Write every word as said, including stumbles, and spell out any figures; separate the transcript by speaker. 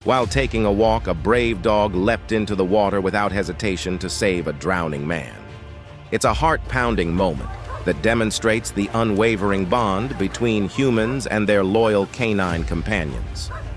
Speaker 1: While taking a walk, a brave dog leapt into the water without hesitation to save a drowning man. It's a heart-pounding moment that demonstrates the unwavering bond between humans and their loyal canine companions.